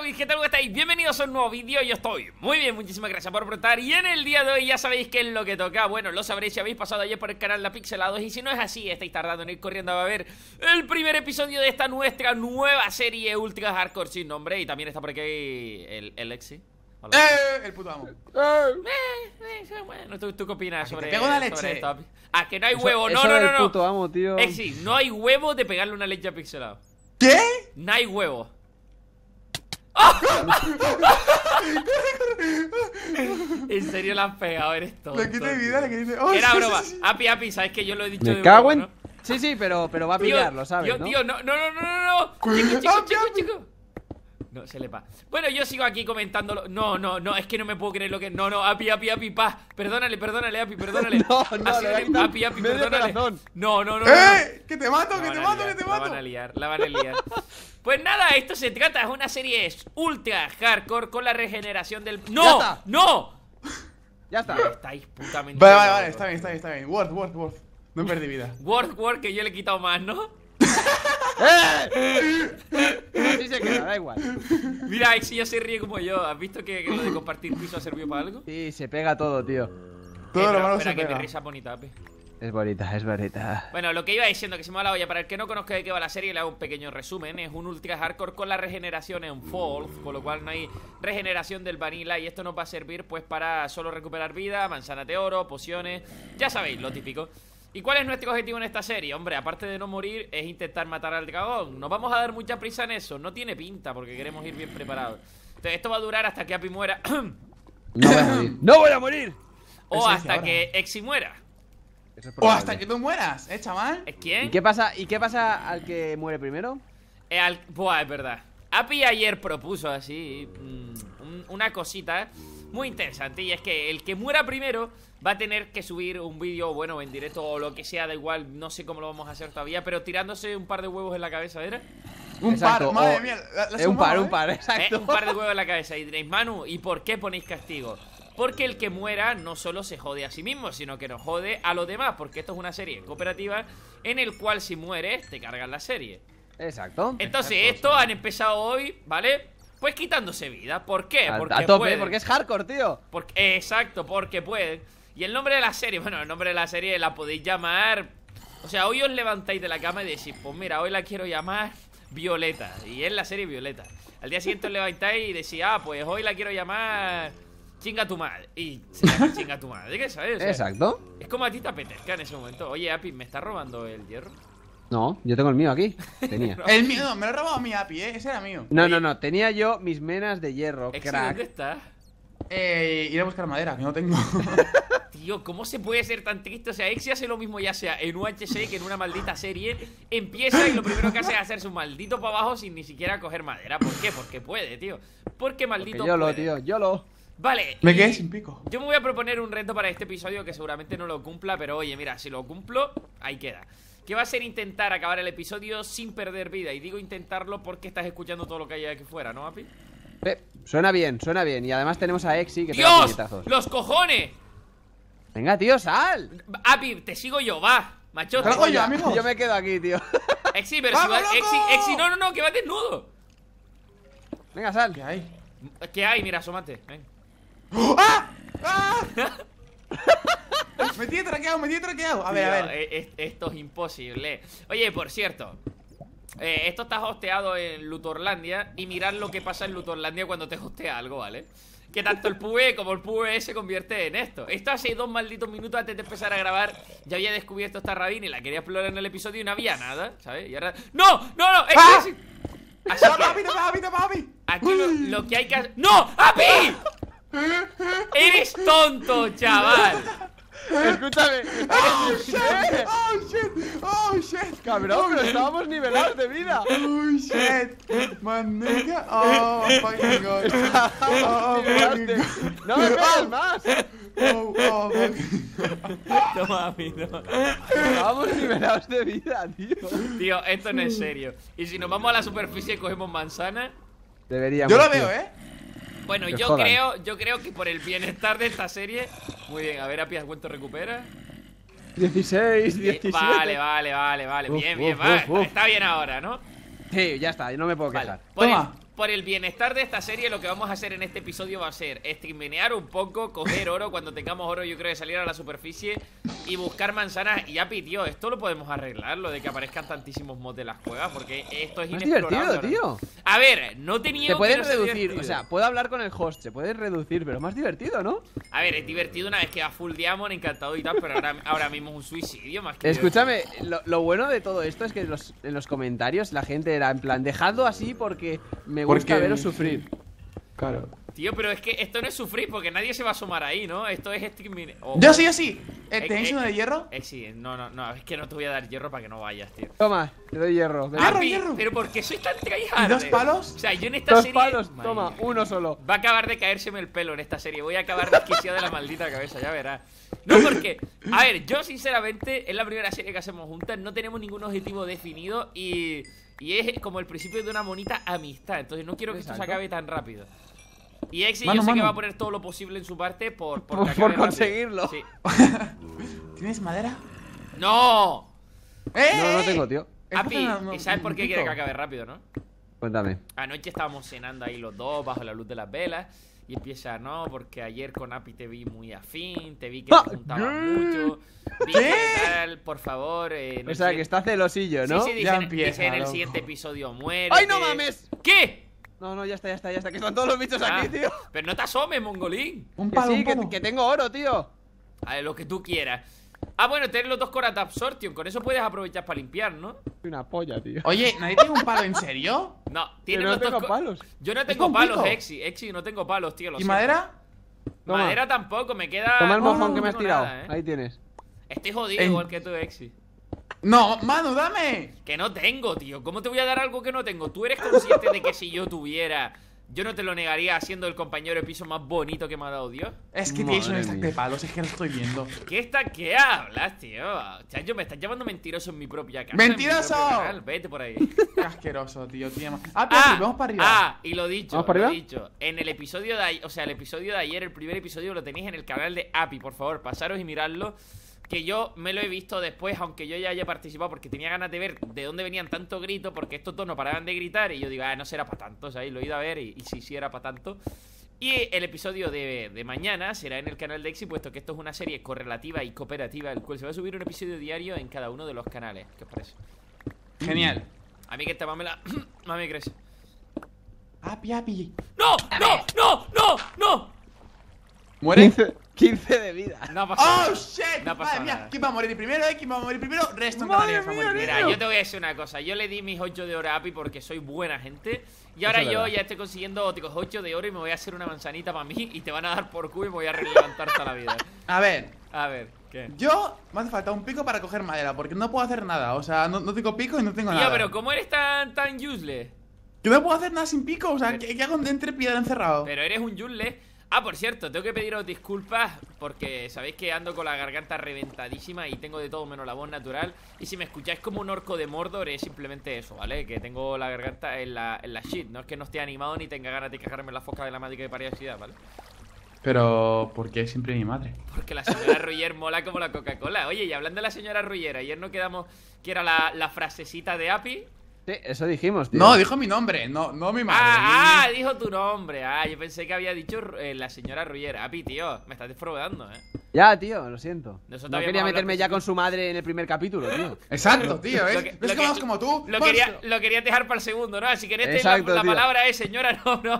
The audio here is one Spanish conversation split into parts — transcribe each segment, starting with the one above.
¿qué tal? ¿Cómo estáis? Bienvenidos a un nuevo vídeo. Yo estoy muy bien, muchísimas gracias por preguntar. Y en el día de hoy ya sabéis qué es lo que toca. Bueno, lo sabréis si habéis pasado ayer por el canal La Pixelados. Y si no es así, estáis tardando en ir corriendo a ver el primer episodio de esta nuestra nueva serie Ultra Hardcore sin nombre. Y también está por aquí el Lexi. El puto amo. Bueno, ¿tú qué opinas sobre, te pego una sobre leche. esto? Ah, que no hay huevo. Eso No. del puto amo, tío. Lexi, no hay huevo de pegarle una leche a Pixelado. ¿Qué? No hay huevo. En serio la has pegado, eres tonto. Le quité vida, le quité. Era broma. Api, sabes que yo lo he dicho Me de cago broma, en... ¿no? Sí, pero va a pillarlo, ¿sabes? Tío, no. Chico. No, se le va. Bueno, yo sigo aquí comentándolo. No, es que no me puedo creer lo que. No, Api, pa. Perdónale, Api, perdónale. No, Api, perdónale. corazón. No. Que te mato, que te mato. La van a liar. Pues nada, esto se trata, es una serie ultra hardcore con la regeneración del... Ya ¡No! está. ¡No! Ya está. Estáis putamente... Vale, está bien. Worth. No perdí vida. Word, que yo le he quitado más, ¿no? Así se queda, da igual. Mira, Exi ya se ríe como yo. ¿Has visto que lo de compartir piso ha servido para algo? Sí, se pega todo, tío. Todo lo malo espera, se que pega. mi risa bonita, Api. Es bonita. Bueno, lo que iba diciendo, que se me ha la olla. Para el que no conozca de qué va la serie, le hago un pequeño resumen. Es un ultra hardcore con la regeneración en false, con lo cual no hay regeneración del vanilla. Y esto nos va a servir pues para solo recuperar vida, manzanas de oro, pociones. Ya sabéis, lo típico. ¿Y cuál es nuestro objetivo en esta serie? Hombre, aparte de no morir, es intentar matar al dragón. Nos vamos a dar mucha prisa en eso. No tiene pinta, porque queremos ir bien preparados. Entonces esto va a durar hasta que Api muera. ¡No voy a morir! O Eso hasta dice que Exi muera. Eso es O probable. hasta que tú mueras, chaval. ¿Quién? ¿Y qué pasa al que muere primero? Buah, es verdad. Api ayer propuso así una cosita muy interesante. Y es que el que muera primero va a tener que subir un vídeo, bueno, en directo o lo que sea, da igual, no sé cómo lo vamos a hacer todavía, pero tirándose un par de huevos en la cabeza, ¿era? Exacto, Madre mía. un par, exacto. Un par de huevos en la cabeza. Y diréis, Manu, ¿y por qué ponéis castigo? Porque el que muera no solo se jode a sí mismo, sino que nos jode a los demás. Porque esto es una serie cooperativa en el cual si mueres te cargan la serie. Exacto. Entonces esto han empezado hoy, ¿vale? Pues quitándose vida. ¿Por qué? Porque A tope, pueden. porque es hardcore, tío. Exacto, porque pueden. Y el nombre de la serie, bueno, el nombre de la serie la podéis llamar... O sea, hoy os levantáis de la cama y decís, pues mira, hoy la quiero llamar Violeta. Y es la serie Violeta. Al día siguiente os levantáis y decís, pues hoy la quiero llamar Chinga tu madre. Y se llama Chinga tu madre, ¿qué sabes? O sea, Exacto. es como a ti te apetezca en ese momento. Oye, Api, ¿me estás robando el hierro? No, yo tengo el mío aquí. Tenía. El mío, no, me lo he robado a mi Api, ese era mío. No, tenía yo mis menas de hierro, Exi, crack. ¿dónde estás? Iré a buscar madera, que no tengo. Tío, ¿cómo se puede ser tan triste? O sea, Exi hace lo mismo ya sea en UHC que en una maldita serie. Empieza y lo primero que hace es hacer su maldito para abajo sin ni siquiera coger madera. ¿Por qué? Porque puede, tío. Porque maldito Porque YOLO, puede. tío, YOLO. Vale. Me y quedé sin pico. Yo me voy a proponer un reto para este episodio que seguramente no lo cumpla, pero oye, mira, si lo cumplo, ahí queda. Que va a ser intentar acabar el episodio sin perder vida. Y digo intentarlo porque estás escuchando todo lo que hay aquí fuera, ¿no, Api? Suena bien. Y además tenemos a Exi que pega ¡Dios! puñetazos. ¡Los cojones! Venga, tío, sal. Api, te sigo yo, va. Machote. Te lo hago yo, amigo. Yo me quedo aquí, tío. Exi, pero si va... ¡Vamos, loco! Exi, no, que va desnudo. Venga, sal. ¿Qué hay? ¿Qué hay? Mira, asómate. Ven. ¡Ah! Me tiene traqueado. A ver. Esto es imposible. Oye, por cierto, esto está hosteado en Lutorlandia. Y mirad lo que pasa en Lutorlandia cuando te hostea algo, ¿vale? Que tanto el PvE como el PvE se convierte en esto. Esto hace 2 malditos minutos antes de empezar a grabar. Ya había descubierto esta rabina y la quería explorar en el episodio y no había nada, ¿sabes? Y ahora... ¡No! Así que ¡Api! aquí lo que hay que hacer... ¡No! ¡Api! ¡Eres tonto, chaval! Escúchame. ¡Oh, shit! Cabrón, pero estábamos nivelados de vida. ¡Oh, shit! Man, nigga. ¡Oh, fucking god! ¡Oh, fucking god! No me pegues más. ¡Oh, Toma, Api, no. Estábamos nivelados de vida, tío. Tío, esto no es serio. Y si nos vamos a la superficie y cogemos manzana... Deberíamos. Yo lo tío. veo, ¿eh? Bueno, Que yo jodan. creo que por el bienestar de esta serie... Muy bien, a ver, Api, ¿cuánto recupera? 16, 17. Vale. Uf, Bien, uf, va. uf. Está bien ahora, ¿no? Sí, ya está, yo no me puedo Vale. quejar. Pues, Toma. por el bienestar de esta serie, lo que vamos a hacer en este episodio va a ser streamear un poco, coger oro. Cuando tengamos oro, yo creo que salir a la superficie y buscar manzanas. Y Api, tío, esto lo podemos arreglar, lo de que aparezcan tantísimos mods de las cuevas, porque esto es Es inexplorable. divertido, tío. A ver, no tenía. Se puede reducir, o sea, puedo hablar con el host, se puede reducir, pero es más divertido, ¿no? A ver, es divertido una vez que va full diamond, encantado y tal, pero ahora mismo es un suicidio más que. Escúchame, lo bueno de todo esto es que en los comentarios la gente era en plan, dejadlo así porque me gusta Porque- veros sufrir. Claro. Tío, pero es que esto no es sufrir porque nadie se va a asomar ahí, ¿no? Esto es streaming. Yo sí. ¿Tenéis uno de hierro? Sí, no, es que no te voy a dar hierro para que no vayas, tío. Toma, te doy hierro. ven. Hierro, Api, hierro. pero ¿por qué soy tan tryhard? ¿Y 2 palos? O sea, yo en esta Dos serie. palos, Madre toma, mía. uno solo. Va a acabar de caérseme el pelo en esta serie. Voy a acabar desquiciado de la maldita cabeza, ya verás. No, porque, a ver, yo sinceramente, es la primera serie que hacemos juntas. No tenemos ningún objetivo definido y es como el principio de una bonita amistad. Entonces no quiero que esto se Exacto. acabe tan rápido. Y Exi, Mano, yo sé que mano. va a poner todo lo posible en su parte por que Por acabe rápido. conseguirlo. Sí. ¿Tienes madera? ¡No! No tengo, tío. Api, ¿y sabes por qué quiere que acabe rápido, no? Cuéntame. Anoche estábamos cenando ahí los dos bajo la luz de las velas y empieza, no, porque ayer con Api te vi muy afín, te vi que te juntabas mucho, vi que tal, por favor. O sea, que está celosillo, ¿no? Sí, dice, Ya dice empieza, en el loco. siguiente episodio muere. ¡Ay, no mames! ¿Qué? No, ya está, que están todos los bichos aquí, Ah, tío. pero no te asomes, mongolín. Un Que palo, sí, un palo. que tengo oro, tío. A ver, lo que tú quieras. Ah, bueno, tener los dos coras de absorption, con eso puedes aprovechar para limpiar, ¿no? Soy una polla, tío. Oye, ¿nadie tiene un palo en serio? No, Que tienes no los dos tengo palos. Yo no Es tengo con palos, pico. Exi, no tengo palos, tío. Lo ¿Y siento. madera? Toma. Madera tampoco, me queda. Toma el no, mojón no que me has tengo tirado. nada, ¿eh? Ahí tienes. Estoy jodido En- igual que tú, Exi. No, Manu, dame. Que no tengo, tío. ¿Cómo te voy a dar algo que no tengo? Tú eres consciente de que si yo tuviera, yo no te lo negaría siendo el compañero de piso más bonito que me ha dado Dios. Es que tienes un Madre stack mía. de palos, es que lo estoy viendo. ¿Qué hablas, tío? Chacho, me estás llamando mentiroso en mi propia casa. en mi ¡Mentiroso! propio canal. Vete por ahí. Qué asqueroso, tío. Vamos para arriba. Y lo dicho, ¿Vamos para lo arriba? dicho. En el episodio de ayer, o sea, el episodio de ayer, el primer episodio lo tenéis en el canal de Api, por favor, pasaros y miradlo. Que yo me lo he visto después, aunque yo ya haya participado, porque tenía ganas de ver de dónde venían tanto grito, porque estos dos no paraban de gritar, y yo digo, no será para tanto, o sea, y lo he ido a ver, y sí era para tanto. Y el episodio de mañana será en el canal de Exi, puesto que esto es una serie correlativa y cooperativa, el cual se va a subir un episodio diario en cada uno de los canales. ¿Qué os parece? Genial. A mí que esta mamela me crece. Api. ¡No! ¡No! ¿Muere? 15 de vida. No pasa nada. ¡Oh, shit! No pasa Madre mía, nada. ¿quién va a morir primero? ¿Quién va a morir primero? Resto Madre canadiense va a morir mía, Mira, primero. yo te voy a decir una cosa. Yo le di mis 8 de oro a Api porque soy buena gente. Y ahora Eso es yo verdad. ya estoy consiguiendo 8 de oro y me voy a hacer una manzanita para mí. Y te van a dar por culo y me voy a levantar toda la vida. A ver, A ver, ¿qué? yo me hace falta un pico para coger madera, porque no puedo hacer nada. O sea, no tengo pico y no tengo Tío, nada. pero ¿cómo eres tan useless? Que no puedo hacer nada sin pico. O sea, ¿qué hago entre piedra encerrado? Pero eres un useless. Ah, por cierto, tengo que pediros disculpas porque sabéis que ando con la garganta reventadísima y tengo de todo menos la voz natural. Y si me escucháis como un orco de Mordor es simplemente eso, ¿vale? Que tengo la garganta en la shit. No es que no esté animado ni tenga ganas de cagarme en la foca de la madre que paría ciudad, ¿vale? Pero, ¿por qué siempre mi madre? Porque la señora Roger mola como la Coca-Cola. Oye, y hablando de la señora Roger, ayer no quedamos que era la frasecita de Api. Sí, eso dijimos, tío. No, dijo mi nombre, no mi madre. Dijo tu nombre. Yo pensé que había dicho la señora Roger. Api, tío, me estás defraudando, Ya, tío, lo siento. Nosotros No habíamos quería hablado meterme al ya principio. con su madre en el primer capítulo, tío. Exacto, tío, Lo ¿ves? que- ¿Ves lo que que- vamos como tú? Lo Pues- quería dejar para el segundo, ¿no? Si querés Exacto, la tío. palabra es señora, no.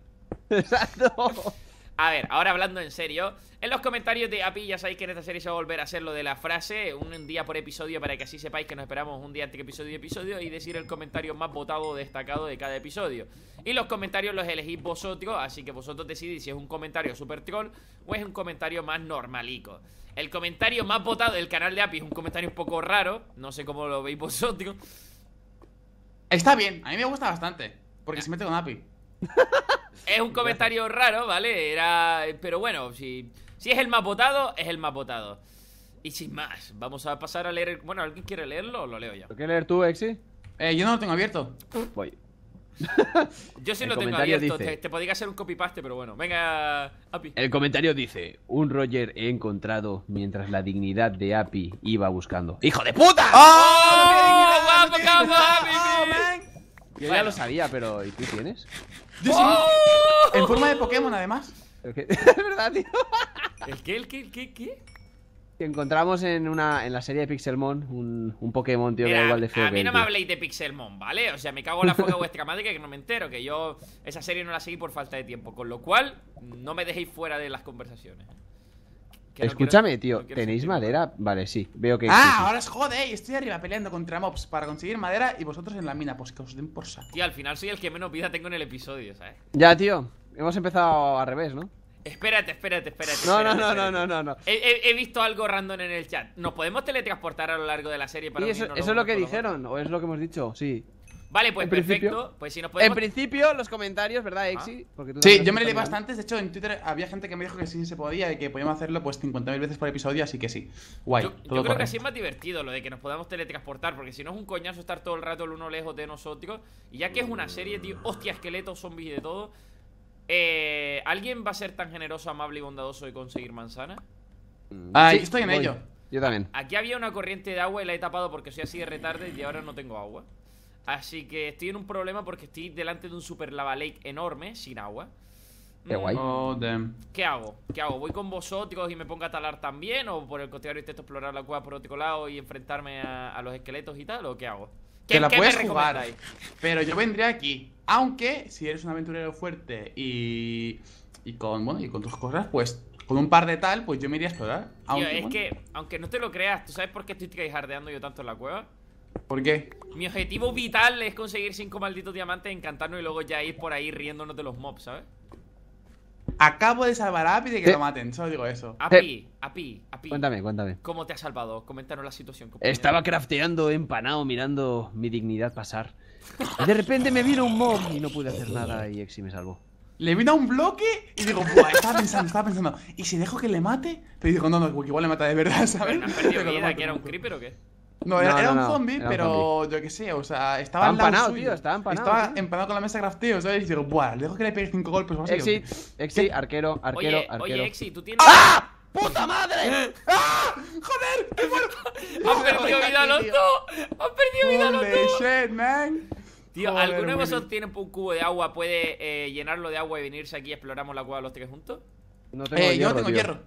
Exacto. A ver, ahora hablando en serio, en los comentarios de Api ya sabéis que en esta serie se va a volver a hacer lo de la frase, un día por episodio, para que así sepáis que nos esperamos un día entre episodio y episodio, y decir el comentario más votado o destacado de cada episodio. Y los comentarios los elegís vosotros, así que vosotros decidís si es un comentario super troll o es un comentario más normalico. El comentario más votado del canal de Api es un comentario un poco raro, no sé cómo lo veis vosotros. Está bien, a mí me gusta bastante. Porque se mete con Api. Es un comentario raro, ¿vale? Pero bueno, si es el más votado, es el más votado. Y sin más, vamos a pasar a leer. Bueno, ¿alguien quiere leerlo o lo leo yo? ¿Lo quieres leer tú, Exi? Yo no lo tengo abierto. Voy. Yo sí El lo tengo comentario abierto. dice- Te podría hacer un copy-paste, pero bueno. Venga, Api. El comentario dice: un Roger he encontrado mientras la dignidad de Api iba buscando. ¡Hijo de puta! ¡Oh, guapo, capo, Api! Yo ya Bueno. lo sabía, pero ¿y tú tienes? Yo sí. En forma de Pokémon, además. Es verdad, tío. ¿El qué? Que encontramos en la serie de Pixelmon un Pokémon, tío, que Mira, era igual de feo a que mí él, no me tío. habléis de Pixelmon, ¿vale? O sea, me cago en la foca vuestra madre que no me entero. Que yo esa serie no la seguí por falta de tiempo. Con lo cual, no me dejéis fuera de las conversaciones. Que no Escúchame, quiero- tío, no quiero ¿tenéis sentir- madera? Vale, sí, veo que sí, Ah, sí. ahora os jode. Estoy arriba peleando contra mobs para conseguir madera y vosotros en la mina. Pues que os den por saco. Tío, al final soy el que menos vida tengo en el episodio, ¿sabes? Ya, tío, hemos empezado al revés, ¿no? Espérate. No, no. He visto algo random en el chat. ¿Nos podemos teletransportar a lo largo de la serie para Sí, eso unirnos es los lo que unos con los dijeron, o es lo que hemos dicho, sí. otros? Vale, pues En principio. perfecto. Pues si nos En podemos... principio, los comentarios, ¿verdad, Exi? Porque tú Sí, también yo has me leí visto bastantes. De hecho, en Twitter había gente que me dijo que sí se podía y que podíamos hacerlo pues 50.000 veces por episodio, así que sí. Guay, Yo todo creo que correcto. así es más divertido lo de que nos podamos teletransportar, porque si no es un coñazo estar todo el rato el uno lejos de nosotros. Y ya que es una serie, tío, hostia, esqueletos, zombies y de todo. ¿Alguien va a ser tan generoso, amable y bondadoso de conseguir manzanas? Ah, Sí, yo estoy en voy. ello. Yo también. Aquí había una corriente de agua y la he tapado porque soy así de retarde y ahora no tengo agua. Así que estoy en un problema porque estoy delante de un super lava lake enorme, sin agua. Qué guay. Oh, damn. ¿Qué hago? ¿Voy con vosotros y me pongo a talar también? ¿O por el contrario intento explorar la cueva por otro lado y enfrentarme a los esqueletos y tal? ¿O qué hago? Te la ¿Qué puedes me jugar, recomendáis? pero yo vendría aquí. Aunque, si eres un aventurero fuerte y con tus cosas, pues con un par de tal, pues yo me iría a explorar. Tío, Aunque, es bueno, que, aunque no te lo creas, ¿tú sabes por qué estoy tryhardeando yo tanto en la cueva? ¿por qué? Mi objetivo vital es conseguir 5 malditos diamantes, encantarnos y luego ya ir por ahí riéndonos de los mobs, ¿sabes? Acabo de salvar a Api de que ¿Qué? lo maten, solo digo eso. Api. Cuéntame. ¿Cómo te has salvado? Coméntanos la situación, compañero. Estaba crafteando empanado mirando mi dignidad pasar. Y de repente me vino un mob y no pude hacer nada y Exi me salvó. Le vino a un bloque y digo, buah, estaba pensando. ¿Y si dejo que le mate? Pero digo, no, que igual le mata de verdad, ¿sabes? ¿No has perdido Pero lo vida? mato, ¿Que era un lo mato. creeper o qué? No, era, No, era no, un no, zombie, era un pero yo qué sé, o sea, estaba al lado empanado, suyo. tío, estaba empanado, Estaba tío. empanado con la mesa de crafteo, ¿sabes? Y digo, buah, le dejo que le pegue 5 golpes o así. Exi, arquero. Oye, Exi, tú tienes... ¡Puta madre! ¡Joder! ¡Qué bueno! ¡Han perdido vida los dos! ¡Han perdido vida los Holy dos! shit, man. Tío, Joder, ¿alguno de Willy. vosotros tiene un cubo de agua? ¿Puede llenarlo de agua y venirse aquí y exploramos la cueva los tres juntos? No tengo Yo hierro, no tengo tío. hierro.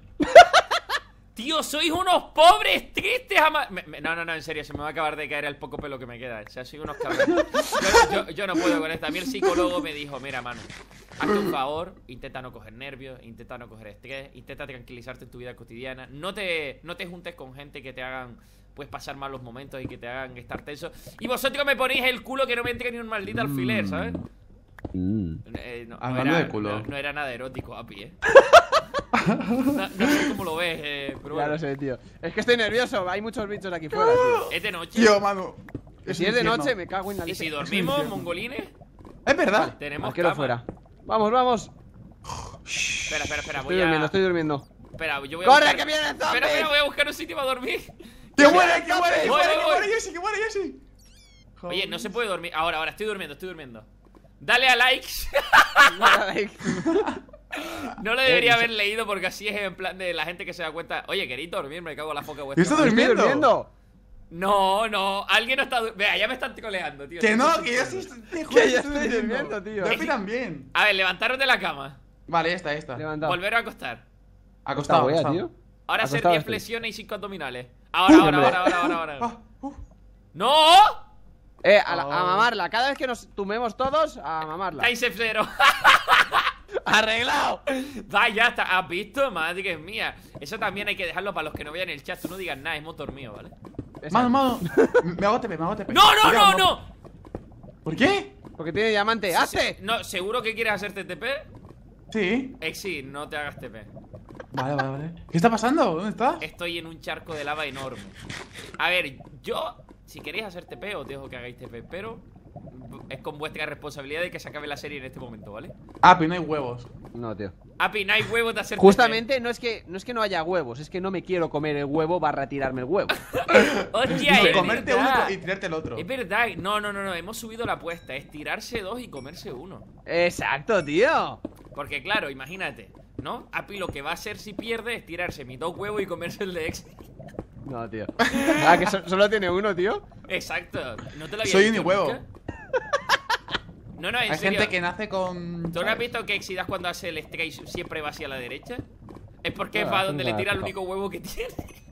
Tío, sois unos pobres, tristes No, en serio, se me va a acabar de caer el poco pelo que me queda. O sea, soy unos cabrones. Yo no puedo con esto. A mí el psicólogo me dijo, mira, mano, hazte un favor, intenta no coger nervios, intenta no coger estrés, intenta tranquilizarte en tu vida cotidiana. No te juntes con gente que te hagan pues pasar malos momentos y que te hagan estar tenso. Y vosotros me ponéis el culo que no me entre ni un maldito alfiler, ¿sabes? Hablando de culo. No era nada erótico, Api, no sé cómo lo ves, pero Ya bueno. lo sé, tío. Es que estoy nervioso, hay muchos bichos aquí fuera, tío. Es de noche. Tío, mano. Si es de noche, me cago en la ¿Y si leche. dormimos, infierno. mongolines? Es verdad. Tenemos Arquero cama. fuera. Vamos. Espera, Estoy durmiendo. Espera, yo voy a ¡Corre, buscar... que viene el zombie! Espera, voy a buscar un sitio para dormir. ¡Que muere, que muere! ¡Que Voy, muere, voy, que voy. muere, Jesse! ¡Que muere, Jesse! Oye, no se puede dormir. Ahora, estoy durmiendo. Dale a likes. No lo debería haber leído porque así es en plan de la gente que se da cuenta. Oye, queréis dormir, me cago en la foca vuestra. ¿Está madre. durmiendo? Estoy durmiendo. No, alguien no está Vea, ya me están troleando, tío. Que no, que yo sí te juro Que yo estoy durmiendo, tío. Yo a mí también. A ver, levantaros de la cama. Vale, esta. Levantado. Volver a acostar. Acostado, Esta wea, acostado. tío. Ahora hacer Acostado 10 estoy. flexiones y 5 abdominales. Ahora. Ah, ¡No! A mamarla. Cada vez que nos tumemos todos, a mamarla. Time F0. ¡Arreglado! Va, ya está. ¿Has visto? Madre que es mía. Eso también hay que dejarlo para los que no vean el chat. Tú no digas nada, hemos dormido, ¿vale? Mano. Me hago TP. ¡No! ¿Por qué? Porque tiene diamante. ¡Hazte! No, ¿seguro que quieres hacerte TP? Sí. Exi, no te hagas TP. Vale. ¿Qué está pasando? ¿Dónde estás? Estoy en un charco de lava enorme. A ver, yo, si queréis hacer TP, os dejo que hagáis TP, pero es con vuestra responsabilidad de que se acabe la serie en este momento, ¿vale? Ah, pero no hay huevos. No, tío. Api, no hay huevos de hacer Justamente no es que no haya huevos, es que no me quiero comer el huevo barra tirarme el huevo. TP. Hostia, es Comerte verdad. uno y tirarte el otro. Es verdad. No, hemos subido la apuesta. Es tirarse 2 y comerse 1. Exacto, tío. Porque claro, imagínate, ¿no? Api lo que va a hacer si pierde es tirarse mis 2 huevos y comerse el de Exi. No, tío. Ah, que solo tiene uno, tío. Exacto. ¿No te lo había Soy dicho unihuevo. nunca? No, no, en Hay serio. gente que nace con... ¿Tú no has visto que Exidas cuando hace el strike siempre va hacia la derecha? Es porque Claro, es para donde le claro. tira el único huevo que tiene.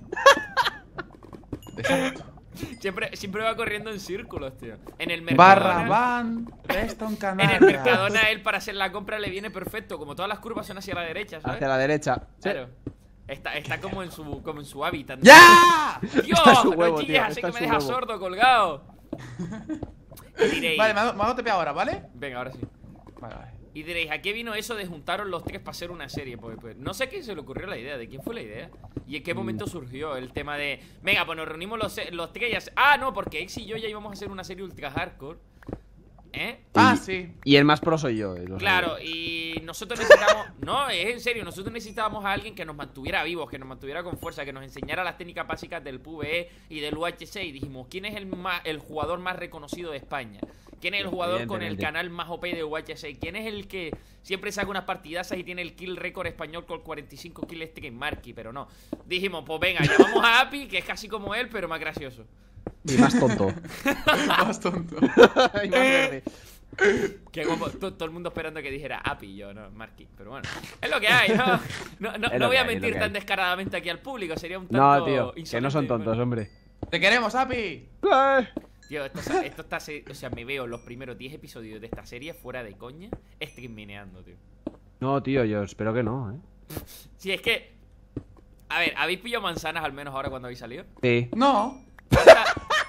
Exacto. Siempre va corriendo en círculos, tío. En el Barra Mercadona. van, resta un En canal. el Mercadona, él para hacer la compra le viene perfecto. Como todas las curvas son hacia la derecha, ¿sabes? Hacia la derecha. Sí. Claro. Está como en su hábitat. ¡Ya! ¡Dios! Está su No huevo, chilles, tío, así está que me su dejas huevo. sordo, colgado. Y diréis, Vale, me hago TP ahora, ¿vale? venga, ahora sí. Vale. Y diréis, ¿a qué vino eso de juntaros los tres para hacer una serie? Pues no sé a quién se le ocurrió la idea, de quién fue la idea. Y en qué momento surgió el tema de, venga, pues nos reunimos los tres y ah, no, porque Ex y yo ya íbamos a hacer una serie ultra hardcore. ¿Eh? Ah, sí. Y el más pro soy yo. lo Claro, sé. y nosotros necesitamos, no, es en serio, nosotros necesitábamos a alguien que nos mantuviera vivos, que nos mantuviera con fuerza, que nos enseñara las técnicas básicas del PvE y del UHC. Y dijimos, ¿quién es el jugador más reconocido de España? ¿Quién es el jugador con el Evidentemente. canal más OP de UHC? ¿Quién es el que siempre saca unas partidazas y tiene el kill récord español con 45 kills stream Marky? Pero no, dijimos, pues venga, llamamos a Api, que es casi como él, pero más gracioso. Y más tonto. Más tonto. Y más verde. Que como todo el mundo esperando que dijera Api, yo no, Marky. Pero bueno, es lo que hay, ¿no? No Es lo voy que a hay, es mentir lo que tan hay. descaradamente aquí al público, sería un tanto No, tío. Que no insolente, son tontos, bueno. hombre. Te queremos, Api. Tío, o sea, me veo los primeros 10 episodios de esta serie fuera de coña, streamineando, tío. No, tío, yo espero que no, Si es que, a ver, ¿habéis pillado manzanas al menos ahora cuando habéis salido? Sí. No. O sea,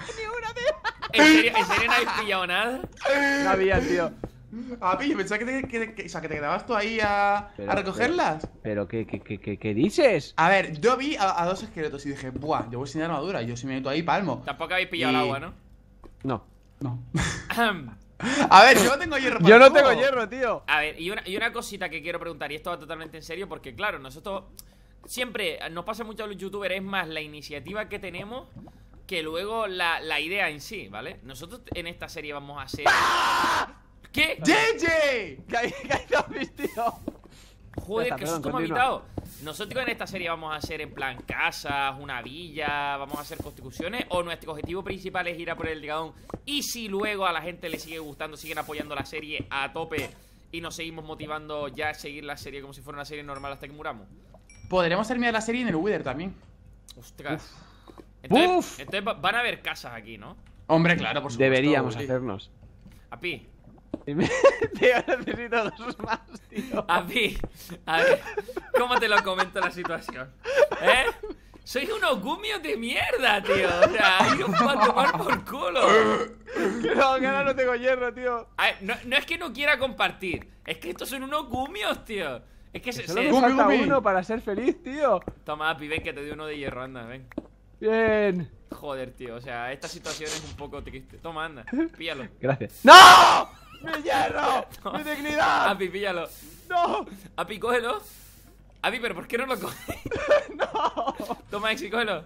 ¿En serio no habéis pillado nada? No había, tío. Api, yo pensaba o sea, que te quedabas tú ahí a recogerlas. Pero, ¿qué dices? A ver, yo vi a dos esqueletos y dije, buah, yo voy sin armadura. Yo si me meto ahí, palmo. Tampoco habéis pillado Y- el agua, ¿no? No. No. A ver, yo no tengo hierro para Yo el no cubo. tengo hierro, tío. A ver, y una cosita que quiero preguntar, y esto va totalmente en serio, porque claro, nosotros siempre nos pasa mucho a los youtubers, es más la iniciativa que tenemos que luego la idea en sí, ¿vale? Nosotros en esta serie vamos a hacer... ¿Qué? ¡JJ! Que hay zombies, tío. Joder, Ya está, que perdón, susto me ha continúa. invitado. Nosotros en esta serie vamos a hacer en plan casas, una villa, vamos a hacer construcciones, o nuestro objetivo principal es ir a por el dragón. Y si luego a la gente le sigue gustando, siguen apoyando la serie a tope y nos seguimos motivando ya a seguir la serie como si fuera una serie normal hasta que muramos. Podremos terminar la serie en el Wither también. Ostras. Uf. Entonces van a haber casas aquí, ¿no? Hombre, claro, por supuesto. Deberíamos Willy. hacernos. Api, Tío, necesito dos más, tío. Api, a ver, ¿cómo te lo comento la situación? ¿Eh? Sois unos gumios de mierda, tío. O sea, iros a tomar por culo. No, que ahora no tengo hierro, tío. A ver, no es que no quiera compartir, es que estos son unos gumios, tío. Es que Solo me Gumi, falta gumi. uno para ser feliz, tío. Toma, Api, ven que te doy uno de hierro, anda, ven. Bien. Joder, tío, o sea, esta situación es un poco triste. Toma, anda, píllalo. Gracias. ¡No! ¡Mi hierro! ¡Mi dignidad! Api, píllalo. ¡No! Api, cógelo. Api, pero ¿por qué no lo coges? ¡No! Toma, Exi, cógelo.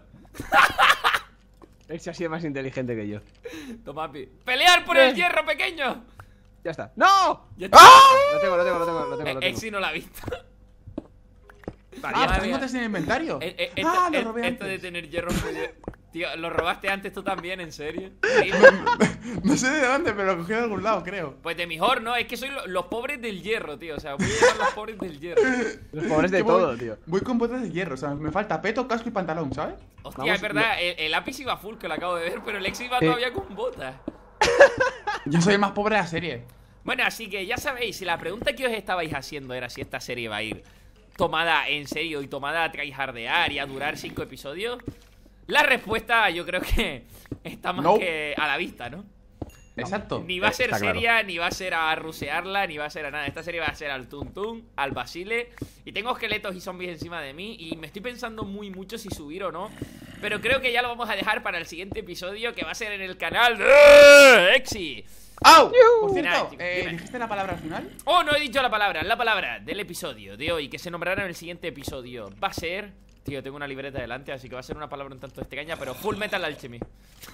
Él se ha sido más inteligente que yo. Toma, Api. ¡Pelear por el hierro, pequeño! Ya está. ¡No! Ya está. Lo tengo. Exi no la ha visto. Ah, Madre pues mía. tengo en el inventario. Esto, Lo robé esto de antes. tener hierro tío, ¿lo robaste antes tú también, en serio? Sí. No sé de dónde, pero lo cogí de algún lado, creo. Pues de mejor, ¿no? Es que soy los pobres del hierro, tío. O sea, voy a llevar los pobres del hierro. Los pobres de Que todo, voy, tío. Voy con botas de hierro, o sea, me falta peto, casco y pantalón, ¿sabes? Hostia, Vamos, es verdad, el lápiz iba full, que lo acabo de ver, pero el Exi iba Sí. todavía con botas. Yo soy el más pobre de la serie. Bueno, así que ya sabéis, si la pregunta que os estabais haciendo era si esta serie va a ir tomada en serio y tomada a tryhardear y a durar 5 episodios, la respuesta yo creo que está más No. que a la vista, ¿no? Exacto. Ni va a ser Está claro. seria, ni va a ser a rusearla, ni va a ser a nada. Esta serie va a ser al Tuntun, al Basile. Y tengo esqueletos y zombies encima de mí. Y me estoy pensando mucho si subir o no. Pero creo que ya lo vamos a dejar para el siguiente episodio, que va a ser en el canal de Exi. ¡Au! Por Nada, cierto, chicos, dime. ¿dijiste la palabra al final? Oh, no he dicho la palabra del episodio de hoy, que se nombrará en el siguiente episodio. Va a ser... Tío, tengo una libreta delante, así que va a ser una palabra un tanto extraña, pero Full Metal Alchemy.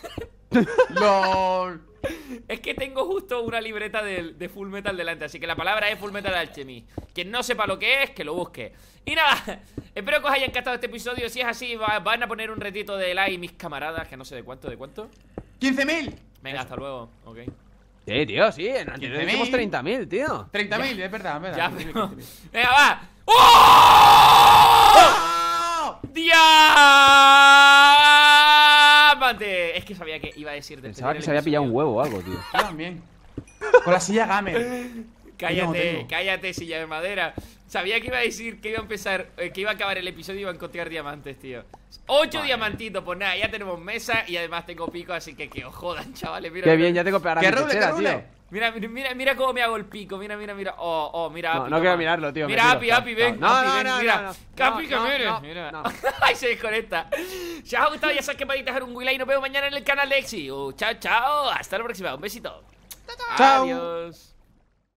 LOL. Es que tengo justo una libreta de Full Metal delante, así que la palabra es Full Metal Alchemy. Quien no sepa lo que es, que lo busque. Y nada, espero que os haya encantado este episodio. Si es así, van a poner un retito de like mis camaradas, que no sé de cuánto. 15.000. Venga, hasta luego, ok. Sí, tío, sí. En anterior 15.000. hicimos 30.000, tío. 30.000, es verdad, es verdad. Ya, 15.000, pero... 15.000. Venga, va. ¡Oh! ¡Diamante! Es que sabía que iba a decir... Pensaba que se había pillado un huevo o algo, tío. Yo también. Con la silla gamer. Cállate, cállate, silla de madera. Sabía que iba a decir que iba a empezar, que iba a acabar el episodio y iba a encontrar diamantes, tío. 8 diamantitos, pues nada, ya tenemos mesa y además tengo pico, así que os jodan, chavales. Mira, Qué bien, ya tengo para ¡Qué mi roble, techera, qué roble! tío. Mira cómo me hago el pico, mira. Oh, mira, No, Api, no toma. quiero mirarlo, tío. Mira, me tiro. Api, ven. No, Api, no, ven, no, mira. no, no. Capi, que No, mires, no, mira. no. Ay, se desconecta. Si os ha gustado, ya sabes que podéis dejar un like y nos vemos mañana en el canal de Exi. Chao, chao. Hasta la próxima. Un besito. Chao. Adiós.